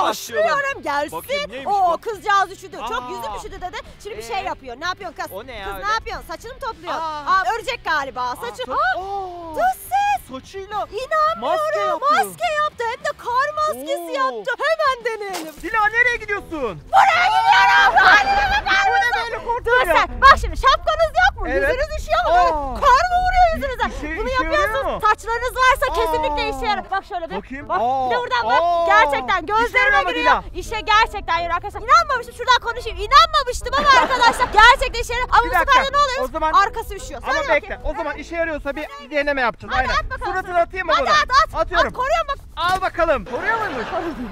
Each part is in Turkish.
başlıyorum. Gelsin. O kızcağız üşüdü. Çok yüzüm üşüdü dedi. Şimdi bir şey yapıyor. Ne yapıyorsun kız? O ne ya kız öyle? ne yapıyorsun? Saçını mı topluyorsun? Örecek galiba. Saçı. Dış ses. Saçıyla İnanmıyorum. Maske yaptı. Hem de kar maskesi yaptı. Hemen deneyelim. Dila nereye gidiyorsun? Buraya gidiyorum. Halime bakar Bu ne mısın? böyle Dur korkuyor? sen. Bak şimdi şapkanız yok mu? Evet. Yüzünüz üşüyor mu? Kar mı vuruyor yüzünüze? Bunu işe yarıyor yapıyorsun. mu? Saçlarınız varsa kesinlikle işe yarar. Bak şöyle bir. Bakayım. Bak bir de buradan bak. Gerçekten İşe gözlerime yarıyor mu giriyor. Dila? İşe gerçekten yarıyor arkadaşlar. İnanmamıştım. Şuradan konuşayım. İnanmamıştım ama arkadaşlar gerçekten işe yarıyor. Ama bu Bir dakika, sefer de ne oluyor? o zaman- Arkası üşüyor. Söyle Ama bekle. O zaman işe yarıyorsa bir deneme yapacağız. Hadi Aynen. at bakalım. Suratını atayım mı Hadi buna? at. Atıyorum. At, koruyorum bak. Al bakalım. Koruyor muymuş?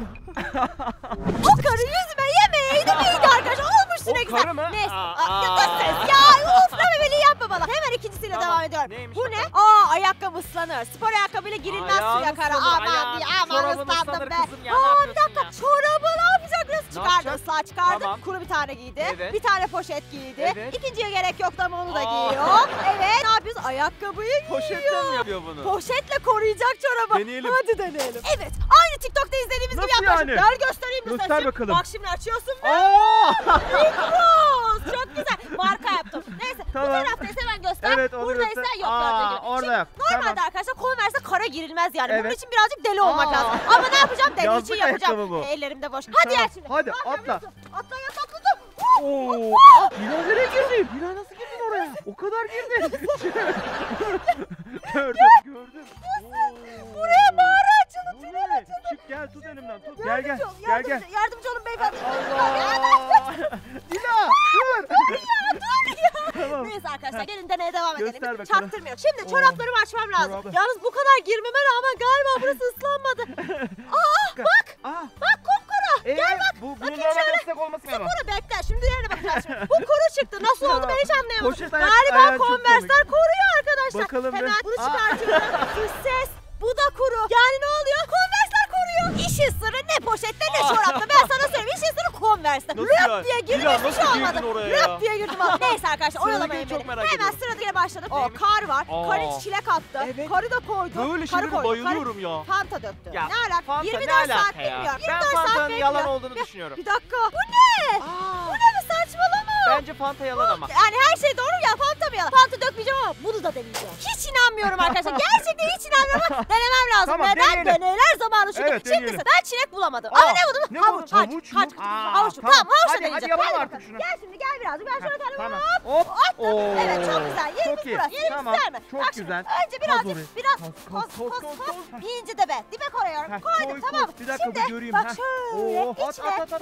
O karı yüzüme yemeğiydi miydi arkadaşlar? Olmuştu O ne güzel. karı mı? Neyse. Aa. Ya da ses ya. Of memeli yapma bana. Hemen ikincisiyle Tamam. devam ediyorum. Neymiş Bu ne? bakalım? Ayakkabı ıslanır. Spor ayakkabıyla girilmez Ayağın suya kara. ıslanır, Aman ayağın. diye aman Çorabın ıslandım ıslanır be. kızım ya, ne Bir yapıyorsun dakika. ya? Çorabı ne yapacak? Nasıl çıkardı? yapacak? Islah çıkardı. Tamam. Kuru bir tane giydi. Evet. Bir tane poşet giydi. Evet. İkinciye gerek yoktu ama onu da Aa. giyiyor. Evet. Ne yapıyoruz? Ayakkabıyı giyiyor. Poşetle mi yapıyor bunu? Poşetle koruyacak çorabı. Deneyelim. Hadi deneyelim. Evet. Aynı TikTok'ta izlediğimiz Nasıl gibi yaklaşık. yani? Gel göstereyim Göster Nusret'cim. bakalım. Bak şimdi açıyorsun ve Aa! Mikros. Çok güzel. Marka yaptım. Neyse Tamam. bu taraftaysa hemen göster. Evet, onu Buradaysa göster. yok gördüğün gibi. Orada Şimdi yok. normalde Tamam. arkadaşlar Converse'e kara girilmez yani. Bunun Evet. için birazcık deli olmak Aa. lazım. Ama ne yapacağım? Deli Yazlık için yapacağım. ayakkabı bu. Ellerimde boş. Hadi Tamam, gel şimdi. hadi, Bak, atla. yapıyorsun. Atla ya tatlı. Oo! Dila nereye girdin? Dila nasıl girdin oraya? O kadar girdin. gördüm. Buraya mağara açıldı. Bu Tünel ne? açıldı. Çık gel tut elimden tut. Gel. Yardımcı olun beyefendi. Allah! Dila dur. Tamam. Neyse arkadaşlar gelin deneye devam edelim. Göster bakalım. Çaktırmıyor. Şimdi çoraplarımı açmam lazım. Çorabı. Yalnız bu kadar girmeme rağmen galiba burası ıslanmadı. Bak. Aa, Bak kupkuru. Gel bak. bunun Bakayım normal şöyle. ıslak olmasın ama. Kuru bekle. Şimdi diğerine bakacağız şimdi. Bu kuru çıktı. Nasıl oldu ben hiç anlayamadım. Poşet ayak- Galiba ayağın çok Converse'ler komik. koruyor arkadaşlar. Bakalım bir. Hemen bunu Aa. çıkartıyorum. Sus ses. Bu da kuru. Yani ne oluyor? Converse'ler koruyor. İşin sırrı ne poşette ne çorapta. Ben sana söyleyeyim. İşin sırrı Converse'te. Nasıl Röp yani? diye girdim Dila, hiçbir şey nasıl olmadı. girdin oraya ya? Röp diye girdim. Neyse arkadaşlar oyalamayın çok beni. merak Hemen ediyorum. sıradakine başladık. O Neymiş? kar var. Aa. Kar hiç çilek attı. Evet. Karı da koydu. Böyle Karı şeylere koydu. bayılıyorum ya. Fanta döktü. Ya, Ne alaka? Fanta 24 ne saat alaka ya? bilmiyor. Ben 24 saat Fanta'nın yalan bekliyor. olduğunu düşünüyorum. Bir dakika. Bu ne? Aa, Bu ne mi saçmalama? bence Fanta yalan ama. Yani her şey doğru ya Fanta mı yalan? Fanta dökmeyeceğim ama bunu da deneyeceğim. Hiç inanmıyorum arkadaşlar. Gerçekten hiç inanmıyorum ama denemem lazım. Tamam, Neden? deneyelim. Deneyler zamanı çünkü. Evet, Şimdi deneyelim. ben çilek bulamadım. Aa, Ama ne buldum? ne Havuç. bu? Havuç mu? Havuç. Aa, Tamam havuçla hadi deneyeceğim. yapalım Hadi artık bakalım. şunu. Gel şimdi gel birazcık. Ben şöyle kendimi Tamam. hop. Hop. Attım. Evet çok Oo. güzel. Yerimiz Çok iyi. burası. Yerimiz Tamam, güzel mi? çok Bak şimdi, güzel. Önce birazcık oraya. biraz Kos, kos. Pirinci de be. Dibe koyuyorum. Heh, Koydum koy, tamam. bir dakika, Şimdi bir göreyim. bak Heh. şöyle Oo, at, içine at.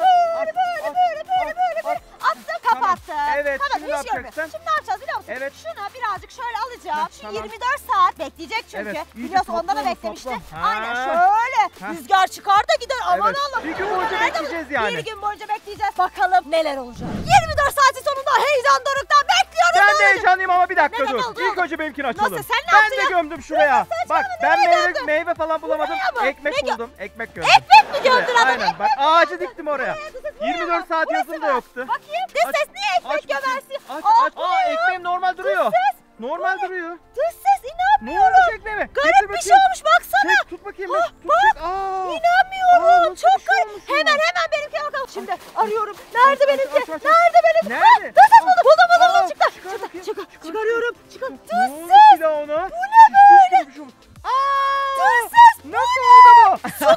böyle attım kapattım. Evet, Tamam şimdi ne hiç görmüyor. yapacaksın? Şimdi ne yapacağız biliyor musun? Evet. Şunu birazcık şöyle alacağım. Heh, Şu tamam. 24 saat bekleyecek çünkü. Evet, iyice Biliyorsun ondan da topla onu, beklemişti. topla. Aynen Ha. şöyle. Ha. Rüzgar çıkar da gider. Aman Evet, Allah. bir gün boyunca Nerede bekleyeceğiz bu? yani. Bir gün boyunca bekleyeceğiz. Bakalım neler olacak. 24 saatin sonunda heyecan doruktan bekliyoruz. Ben ne de olacak? heyecanlıyım ama bir dakika Ne dur. oldu? İlk önce benimkini açalım. Nasıl, sen ne Ben yaptın de ya? gömdüm şuraya. Bak ben nereye gömdün? meyve falan bulamadım. Buraya mı? Ekmek Ne buldum. Ekmek gömdüm. Ekmek mi gömdün Evet, adam? aynen. Bak ağacı diktim oraya. 24 saat Burası yazım da mı? yoktu. Bakayım. Dış Aç, ses niye ekmek aç bakayım. gömersin? Aç. Aa ekmeğim normal duruyor. ses. Normal duruyor. Dış ses Ne inanmıyorum. olmuş ekmeğime? Garip bir şey olmuş baksana. Çek tut bakayım. Tut Bak. çek. Aa. İnanmıyorum. nasıl Çok bir şey garip. olmuş ya? Hemen benimkine bakalım. Şimdi arıyorum. Nerede Aç, benimki? aç, aç. Nerede benimki? Nerede? Dış ses buldum. Aa, Çıktı. çıkar bakayım. Çıkarıyorum. Çıkar. Ne Dış olmuş ses. bir daha ona? Bu ne böyle? Aa! Dış ses. Nasıl oldu bu?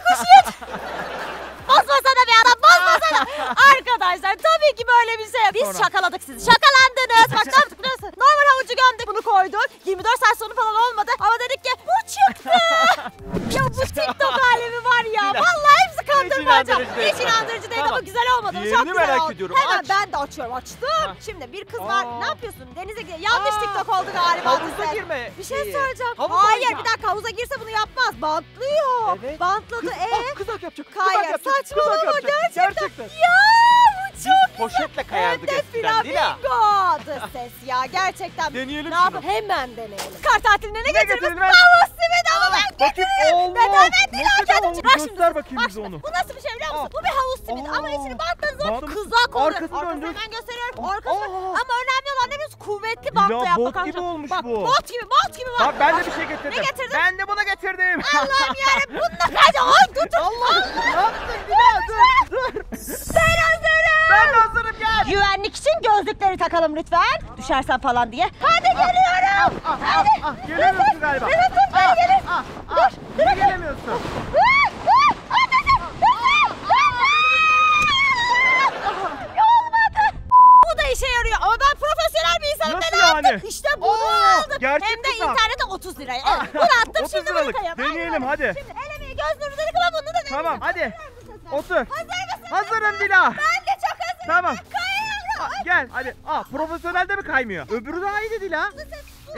Basmasana be adam basmasana. Arkadaşlar tabii ki böyle bir şey. Biz Sonra. şakaladık sizi. Şakalandınız. Bak ne yaptık biliyor musun? Normal havucu gömdük. Bunu koyduk. 24 saat sonu falan olmadı. Ama dedik ki bu çıktı. Ya bu TikTok alemi var ya. Vallahi hepsi kandırmaca. inandırıcı değil. Hiç inandırıcı değil Tamam. ama güzel olmadı. Diğerini Çok güzel merak oldu. ediyorum. Hemen Aç. ben de açıyorum. Açtım. Şimdi bir kız var. Aa. Ne yapıyorsun? Denize gidiyor. Yanlış Aa. TikTok oldu galiba. Havuza bize. girme Bir şey şeyi. söyleyeceğim. Havuz Hayır oyuncağı. bir dakika havuza girse bunu yapmaz. Bantlıyor. Evet. Bantladı. Kızak yapacak. Hayır, kızak yapacak, saçmalama, kızak yapacak. Gerçekten. Ya bu çok Poşetle kayardık Hem de eskiden Dila. flamingo. Dış ses ya gerçekten. Deneyelim Ne şunu. yapalım? Hemen deneyelim. Kar tatiline ne getirelim getiririz? ben? Havuz simidi ama ben Bakayım getiririm. Allah. Neden ben değil Ne kadar kendim. oldu? Bak şimdi. Göster bakayım Bak bize şimdi. onu. Bu nasıl bir şey biliyor musun? Aa. Bu bir havuz simidi ama Aa. içini bantladığınız zaman Bantlamış. kızak olur. Arkasını döndür. hemen gösteriyorum. Aa. Arkası. Ama önemli olan ne biliyorsun? kuvvetli bantla Dila, yap bot bakalım. gibi olmuş Bak, bu. Bot gibi var. Bak ben de bir şey getirdim. Ne getirdin? Ben de bunu getirdim. Allah'ım yarabbim bununla kaç. Ay tutun. Allah. Ne yaptın Dila? Dur. Ben hazırım. Ben de hazırım gel. Güvenlik için gözlükleri takalım lütfen. Düşersen falan diye. Hadi geliyorum. Hadi. Gelemiyorsun galiba. Evet, tut, ben gelirim. Niye gelemiyorsun? Bu da işe yarıyor ama ben profesyonel bir insanım. Nasıl Ne yaptım? yani? İşte bunu aldım. gerçek Hem de kısa. internete 30 liraya. Evet, bunu attım 30 şimdi bunu liralık. koyayım. Deneyelim, hadi. Şimdi el emeği göz nuru dedik ama bunu da deneyelim. Tamam hadi. Otur. Hazır mısın? Hazırım Dila. Ben de çok hazırım. Tamam. Kayıyorum. Gel hadi. Profesyonel de mi kaymıyor? Öbürü daha iyiydi Dila. Bu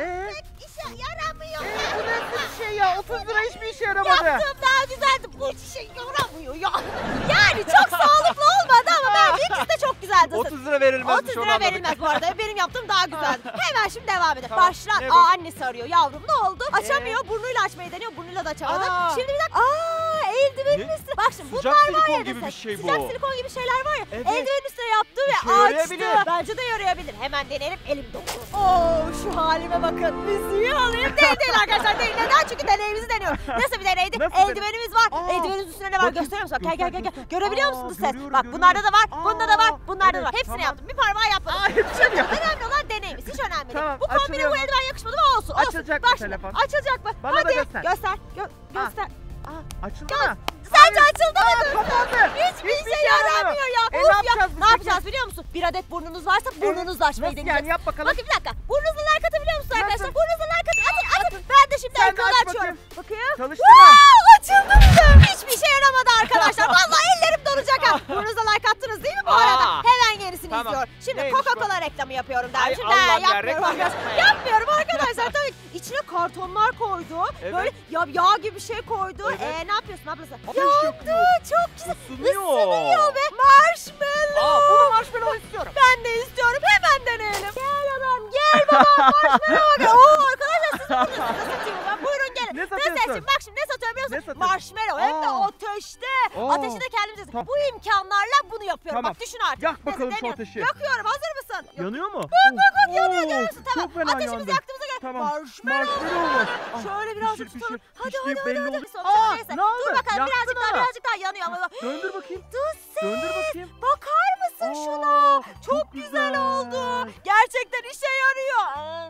işe yaramıyor. Bu nasıl bir şey ya? 30 lira hiçbir işe yaramadı. Yaptığım daha güzeldi. Bu işe yaramıyor ya. Yani çok sağlıklı olmadı ama bence ikisi de çok güzeldi. 30 lira verilmez. 30 lira verilmez bu arada. Benim yaptığım daha güzeldi. Hemen şimdi devam edelim. Tamam. Başla. Ne bu? Annesi arıyor. Yavrum ne oldu? Açamıyor. Burnuyla açmayı deniyor. Burnuyla da açamadı. Aa. Şimdi bir dakika. Eldivenin Ne? üstüne. Bak şimdi Sıcak bunlar var silikon ya. gibi desek. bir şey bu. Sıcak silikon gibi şeyler var ya. Evet. Eldivenin üstüne yaptı ve İşe açtı. yarayabilir. Bence de yarayabilir. Hemen deneyelim. Elim dondu. Oo şu halime bakın. Müziği alayım. Değil arkadaşlar. Değil. Neden? Çünkü deneyimizi deniyoruz. Nasıl bir deneydi? Nasıl Eldivenimiz var. Aa. Eldivenin üstüne ne var? Bakayım. Gösteriyor musun? Gel Göster, gel. göster. Görebiliyor Aa, musunuz ses? görüyorum, Bak bunlarda da var. görüyorum. Bunda da var. Aa, Bunlarda da evet, var. Hepsini tamam. yaptım. Bir parmağı yapmadım. Hepsini mi yaptın? Önemli olan deneyimiz. Hiç önemli değil. Tamam, Bu kombine açılıyor bu mu? eldiven yakışmadı ama olsun. Açılacak mı Bak şimdi, telefon? açılacak mı? Bana da Hadi göster. göster. Açıldı mı? Sence açıldı mı? Kapandı. Hiçbir Hiçbir şey şey yaramıyor ya. Ne Uf ya. yapacağız biz Ne peki? yapacağız biliyor musun? Bir adet burnunuz varsa burnunuzla açmayı Nasıl deneyeceğiz. yani? Yap bakalım. Bakın bir dakika. Burnunuzla like atabiliyor musunuz arkadaşlar? Nasıl? Burnunuzla like atın. Ben de şimdi Sen de ekranı aç açıyorum. Bakayım. Çalıştı mı? Açıldı bile. Hiçbir şey yaramadı arkadaşlar. Vallahi ellerim donacak ha. Burnunuzla like attınız değil mi bu arada? Hemen yenisini Tamam. izliyorum. Şimdi Neymiş Coca-Cola reklamı yapıyorum Ay derdim. Şimdi Allah'ım ya, yapmıyorum reklam arkadaşlar. yapma ya. Yapmıyorum arkadaşlar. Tabii içine kartonlar koydu. Evet. Böyle yağ gibi bir şey koydu. Evet. Ne yapıyorsun ablası? Ateş Yaktı. yakıyor. Çok güzel. Isınıyor. Isınıyor be. Marshmallow. Bunu marshmallow istiyorum. Ben de istiyorum. Hemen deneyelim. Gel adam gel babam. Marshmallow gel. Oo arkadaşlar siz bunu nasıl satayım ben? Buyurun gelin. Ne satıyorsun? Bak şimdi ne satıyorum biliyor Ne musun? satıyorsun? Marshmallow. Hem de Aa. ateşte. Aa. Ateşi de kendimiz yapıyoruz. Tamam. Bu imkanlarla bunu yapıyorum. Tamam. Bak düşün artık. Yak bakalım Neyse, şu deniyorum. ateşi. Yakıyorum. Hazır mısın? Yanıyor mu? Bak yanıyor Oo, görüyorsun tamam. Çok fena Ateşimizi yandı. yaktığımıza göre Tamam. marshmallow. Marshmallow. Ah, Şöyle biraz pişir, tutalım. pişir. Hadi Piştiği hadi belli hadi. oldu. Sonuçta Aa, neyse. ne oldu? Dur bakalım Yaktı mı? birazcık daha yanıyor ama. Döndür bakayım. Dur ses. Döndür bakayım. Bakar mısın Aa, şuna? Çok güzel oldu. Gerçekten işe yarıyor.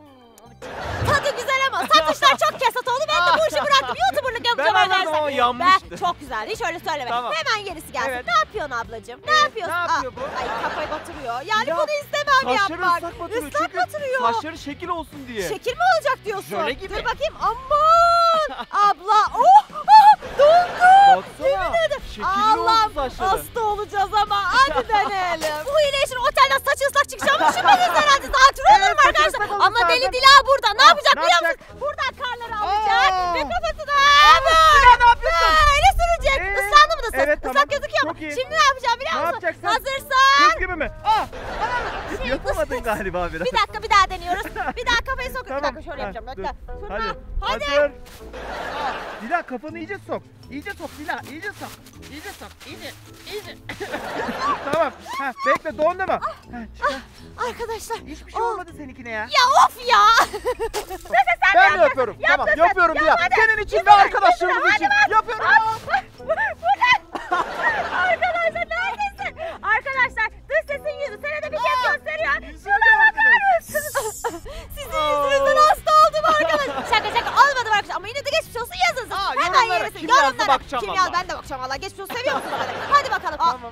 Tadı güzel ama satışlar çok kesat oldu. Ben de bu işi bıraktım. YouTuber'lık yapacağım Ben anladım arkadaşlar. ama yanmıştı. Ben çok güzeldi. Hiç öyle söyleme. Tamam. Hemen yenisi gelsin. Evet. Ne yapıyorsun ablacığım? Ne yapıyorsun? ne yapıyor bu? Ay kafayı batırıyor. Yani Ya, bunu istemem Saçları yapmak. ıslak batırıyor. Islak Çünkü batırıyor. saçları şekil olsun diye. Şekil mi olacak diyorsun? Jöle gibi. Dur bakayım. Aman. Abla. Dondu. Baksana. Yemin ederim. Şekilli oldu Allah'ım saçları. hasta olacağız ama hadi deneyelim. Bu hile için otelden saçı ıslak çıkacağım. Düşünmediniz herhalde. Zatürre olur mu saçı arkadaşlar? ıslak olmuş Ama deli zaten. Dila burada. Ne yapacak ne biliyor yapacak? musun? Buradan karları alacak. Aa. Ve kafasına Dila ne yapıyorsun? böyle sürecek. Islandı mı da saç? Evet, tamam. Islak gözüküyor mu? Çok iyi. Şimdi ne yapacağım biliyor Ne musun? yapacaksın? Hazırsan. Kız gibi mi? Yapamadın galiba biraz. Bir dakika bir daha deniyoruz. Bir daha kafayı sok. Tamam. Bir dakika şöyle Ha, yapacağım. dur. Bekle. Şuna. Hadi. Hadi. Hazır. Dila kafanı iyice sok. İyice sok Dila. İyice sok. İyice sok. İyice. Tamam. Ha, bekle dondu mu? Ha, çıkar. Arkadaşlar. Hiçbir şey Oh. olmadı seninkine ya. Ya of ya. Neyse sen de Ben de yapacaksın. yapıyorum. Yap Tamam sen. yapıyorum Yap Dila. hadi. Senin için ve Güzel, arkadaşlarımız güzel. için. Hadi bak. Yapıyorum. Bu ne? Arkadaşlar neredesin? Arkadaşlar dış sesin yüzü senede bir kez gösteriyor. Şuna bakar mısınız? Sizin yüzünüzden hasta oldum arkadaşlar. Şaka olmadı arkadaşlar ama yine de geçmiş olsun yazın. Aa, Hemen yorumlara yerisi. kim yazdı bakacağım Kim valla. yazdı ben de bakacağım valla. Geçmiş olsun seviyor musunuz? Hadi bakalım. Tamam.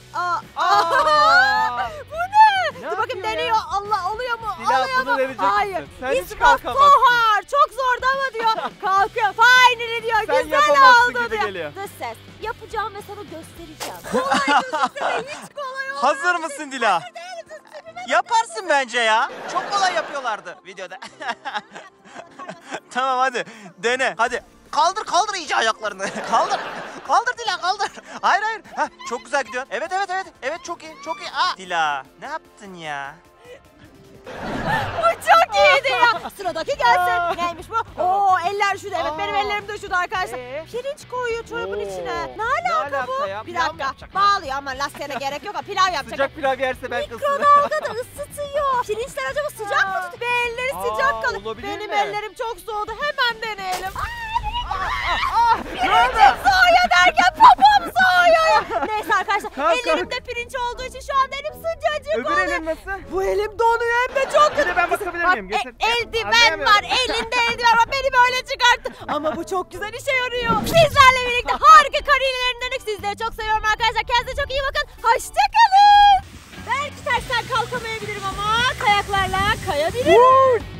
Bu ne? Ne Dur bakayım yapıyor ya? deniyor. Allah oluyor mu? Dila, Oluyor bunu mu? verecek Hayır. misin? Sen hiç It's kalkamazsın. so hard. Çok zordu ama diyor. Kalkıyor. Finally diyor. Sen Güzel yapamazsın oldu gibi diyor. geliyor. Dış ses. Yapacağım ve sana göstereceğim. Kolay gözükse hiç kolay olmaz. Hazır mısın Dila? Yaparsın bence ya. Çok kolay yapıyorlardı videoda. Tamam hadi dene. Hadi kaldır iyice ayaklarını. Kaldır Dila kaldır. Hayır. Heh, çok güzel gidiyorsun. Evet. Evet çok iyi. Dila ne yaptın ya? Bu çok iyiydi ya. Sıradaki gelsin. Neymiş bu? Oo eller şurada. Evet benim ellerim de şurada arkadaşlar. Pirinç koyuyor çorabın Oo. içine. Ne Ne alaka alaka bu? ya? Bir Pilav mı dakika. yapacak? Bağlıyor ama lastiğine gerek yok. Pilav yapacak. Sıcak pilav yerse ben kısırım. Mikrodalgada ısıtıyor. Pirinçler acaba sıcak mı Olabilir Benim mi? ellerim çok soğudu. Hemen deneyelim. Ne oldu? Soğuyor derken popom soğuyor. Neyse arkadaşlar Kalk, ellerimde pirinç olduğu için şu anda elim sıcacık Öbür oluyor. elin nasıl? Bu elim donuyor hem de çok Bir kötü. de ben bakabilir Bak, miyim? Getir. eldiven Anlayamıyorum. var. Elinde eldiven var. Beni böyle çıkarttı. Ama bu çok güzel işe yarıyor. Sizlerle birlikte harika kar hilelerini denedik. Sizleri çok seviyorum arkadaşlar. Kendinize çok iyi bakın. Hoşçakalın. Belki tersten kalkamayabilirim ama kayaklarla kayabilirim.